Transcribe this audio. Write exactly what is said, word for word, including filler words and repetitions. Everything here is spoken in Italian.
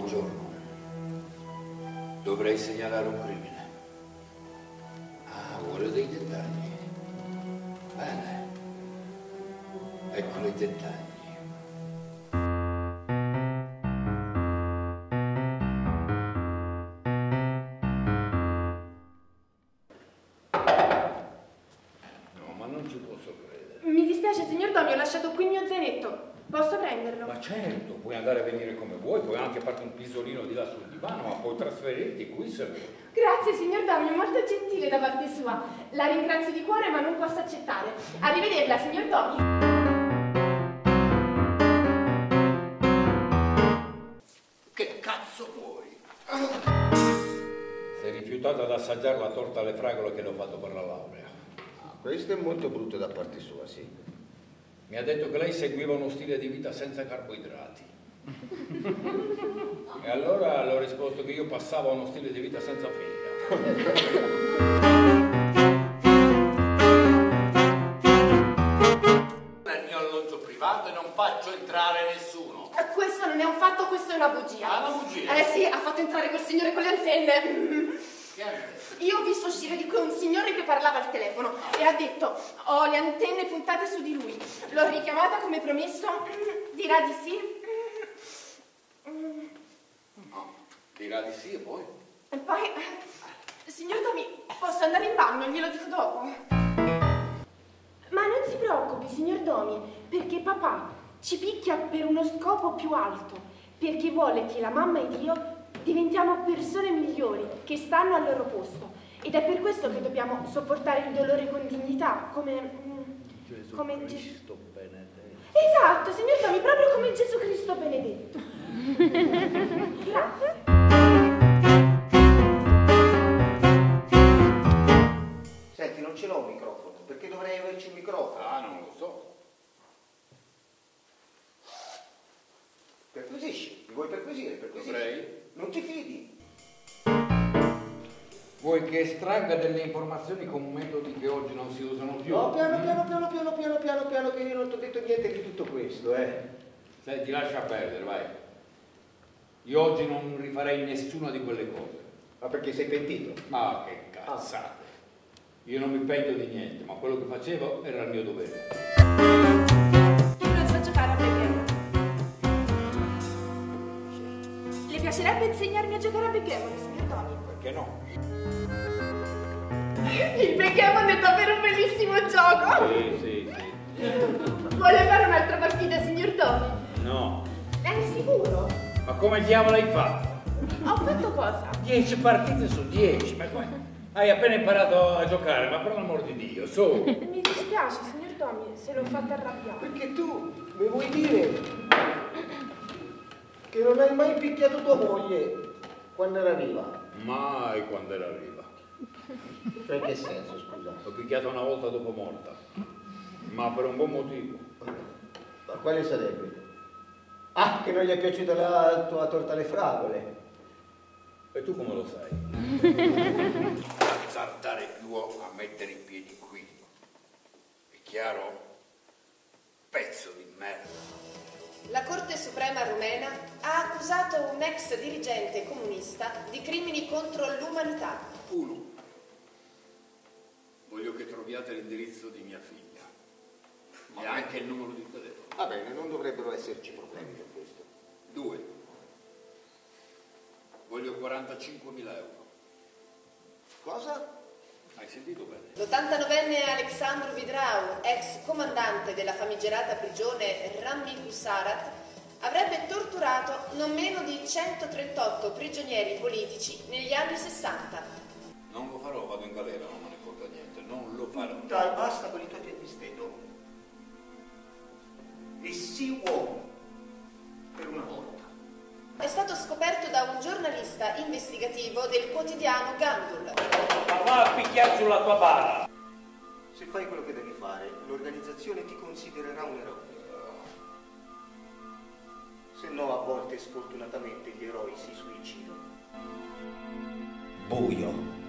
buongiorno. Dovrei segnalare un crimine. Ah, vuole dei dettagli. Bene. Ecco i dettagli. No, ma non ci posso credere. Mi dispiace, signor Domi, ho lasciato qui il mio zainetto. Posso prenderlo? Ma certo, puoi andare a venire come vuoi, puoi anche farti un pisolino di là sul divano, ma puoi trasferirti qui se vuoi. Grazie, signor Domi, è molto gentile da parte sua. La ringrazio di cuore, ma non posso accettare. Arrivederla, signor Domi. Che cazzo vuoi? Sei rifiutato ad assaggiare la torta alle fragole che le ho fatto per la laurea. Ah, questo è molto brutto da parte sua, sì. Mi ha detto che lei seguiva uno stile di vita senza carboidrati. E allora le ho risposto che io passavo a uno stile di vita senza figa. Nel mio alloggio privato e non faccio entrare nessuno. Questo non è un fatto, questo è una bugia. Ah, una bugia? Eh sì, ha fatto entrare quel signore con le antenne. Che è? Io ho visto uscire di qui un signore che parlava al telefono e ha detto: ho le antenne puntate su di lui. L'ho richiamata come promesso. Dirà di sì. No, dirà di sì e poi? E poi, signor Domi, posso andare in bagno? Glielo dico dopo. Ma non si preoccupi, signor Domi, perché papà ci picchia per uno scopo più alto, perché vuole che la mamma ed io diventiamo persone migliori, che stanno al loro posto. Ed è per questo che dobbiamo sopportare il dolore con dignità, come... Gesù come Cristo benedetto. Esatto, signor Domi, proprio come Gesù Cristo benedetto. Grazie. Senti, non ce l'ho un microfono, perché dovrei averci un microfono? Ah, non lo so. Perquisisci, mi vuoi perquisire? Perquisisci. Dovrei? Non ti fidi? Vuoi che estragga delle informazioni con metodi che oggi non si usano più? No, piano, piano, piano, piano, piano, piano, piano, che io non ti ho detto niente di tutto questo, eh. Senti, lascia perdere, vai. Io oggi non rifarei nessuna di quelle cose. Ma perché sei pentito? Ma che cazzate. Io non mi pento di niente, ma quello che facevo era il mio dovere. Non so giocare a backgammon. Le piacerebbe insegnarmi a giocare a backgammon, signor Domi? Perché no? Il backgammon è davvero un bellissimo gioco! Sì, sì, sì. Vuole fare un'altra partita, signor Domi? No. È sicuro? Ma come diavolo hai fatto? Ho fatto cosa? Dieci partite su dieci, ma come? Hai appena imparato a giocare, ma per l'amor di Dio, su! Mi dispiace, signor Domi, se l'ho fatta arrabbiare. Perché tu mi vuoi dire che non hai mai picchiato tua moglie quando era viva? Mai quando era viva. Cioè, in che senso, scusa? L'ho picchiata una volta dopo morta, ma per un buon motivo. Ma quale sarebbe? Ah, che non gli è piaciuta la tua torta alle fragole. E tu come lo sai? Non azzardare più a mettere i piedi qui. È chiaro? Pezzo di merda. La Corte Suprema rumena ha accusato un ex dirigente comunista di crimini contro l'umanità. Uno. Voglio che troviate l'indirizzo di mia figlia e anche il numero di telefono. Va bene, non dovrebbero esserci problemi per questo. Due. Voglio quarantacinquemila euro. Cosa? Hai sentito bene? L'ottantanovenne Alexandru Vidrau, ex comandante della famigerata prigione Rami Husarat, avrebbe torturato non meno di centotrentotto prigionieri politici negli anni sessanta. Non lo farò, vado in galera, non me ne importa niente, non lo farò. Dai, basta con i tuoi piagnisteno. E sii uomo. Per una volta. È stato scoperto da un giornalista investigativo del quotidiano Gandul. Ma va a picchiare sulla tua bara! Se fai quello che devi fare, l'organizzazione ti considererà un eroe. Se no, a volte, sfortunatamente, gli eroi si suicidano. Buio.